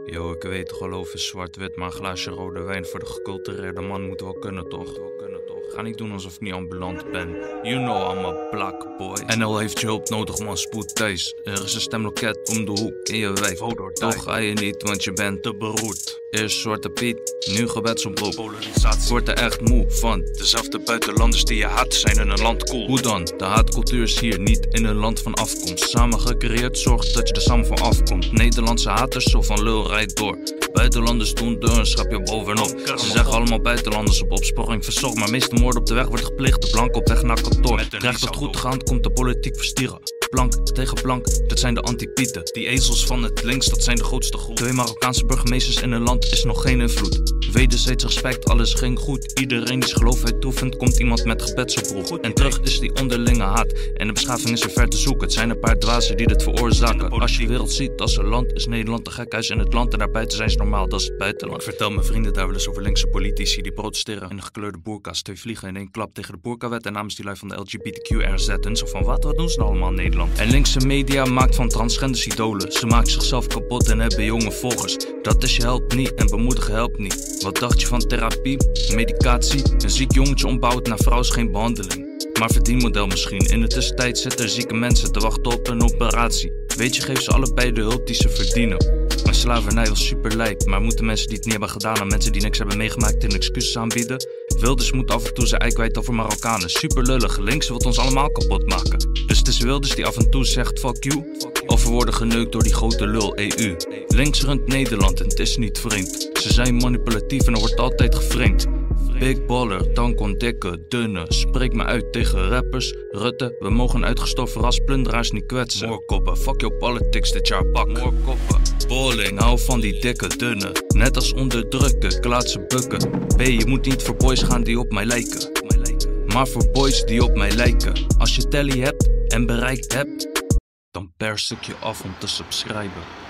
Yo, ik weet geloof is zwart-wit, maar een glaasje rode wijn voor de gecultureerde man moet wel kunnen, toch? Ga niet doen alsof ik niet ambulant ben. You know I'm a black boy. NL heeft je hulp nodig, man, spoed thuis. Er is een stemloket om de hoek in je wijk. Toch ga je niet, want je bent te beroerd. Eerst Zwarte Piet, nu gebedsoproep. Polarisatie wordt er echt moe van. Dezelfde buitenlanders die je haat zijn in een land cool. Hoe dan? De haatcultuur is hier niet in een land van afkomst. Samen gecreëerd zorgt dat je er samen van afkomt. Nederlandse haters zo van lul rijdt door. Buitenlanders doen deur, een schapje bovenop. Ze zeggen allemaal buitenlanders op opsporing verzocht. Maar meeste moorden op de weg wordt gepleegd, de blank op weg naar kantoor. Krijgt het goed gaan, komt de politiek verstieren. Blank tegen blank, dat zijn de antipieten. Die ezels van het links, dat zijn de grootste groep. 2 Marokkaanse burgemeesters in een land is nog geen invloed. Wederzijds respect, alles ging goed. Iedereen die zijn geloof uitoefent, komt iemand met gebedsoproep. En terug is die onderlinge haat. En de beschaving is er ver te zoeken. Het zijn een paar dwazen die dit veroorzaken. Als je de wereld ziet als een land, is Nederland een gekhuis in het land. En daarbuiten zijn ze normaal, dat is het buitenland. Ik vertel mijn vrienden daar wel eens over linkse politici die protesteren in de gekleurde boerka's. 2 vliegen in 1 klap tegen de boerkawet. En namens die lui van de LGBTQ-RZ. En zo van, wat doen ze nou allemaal in Nederland? En linkse media maakt van transgenders idolen. Ze maken zichzelf kapot en hebben jonge volgers. Dat is je helpt niet en bemoedigen helpt niet. Wat dacht je van therapie, medicatie? Een ziek jongetje ombouwt naar vrouw is geen behandeling. Maar verdienmodel misschien. In de tussentijd zitten er zieke mensen te wachten op een operatie. Weet je, geef ze allebei de hulp die ze verdienen. Maar slavernij was super lijp. Maar moeten mensen die het niet hebben gedaan aan mensen die niks hebben meegemaakt een excuses aanbieden? Wilders moet af en toe zijn ei kwijt over Marokkanen. Super lullig, links wil ons allemaal kapot maken. Dus het is Wilders die af en toe zegt fuck you. Of we worden geneukt door die grote lul EU. Links runt Nederland en het is niet vreemd. Ze zijn manipulatief en er wordt altijd geframed. Big baller, dan dikke, dunne. Spreek me uit tegen rappers. Rutte, we mogen uitgestorven ras plunderaars niet kwetsen. Moorkoppen, fuck your politics dit jaar pak. Moorkoppen, balling, hou van die dikke, dunne. Net als onderdrukken, ik laat ze bukken. B, je moet niet voor boys gaan die op mij lijken. Maar voor boys die op mij lijken. Als je telly hebt en bereikt hebt, dan pers ik je af om te subscriben.